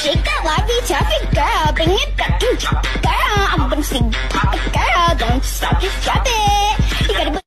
shake that lively, toughy girl. Bring it back and drop it, girl. I'm gonna sing, pop it, girl. Don't stop, just drop it. You gotta.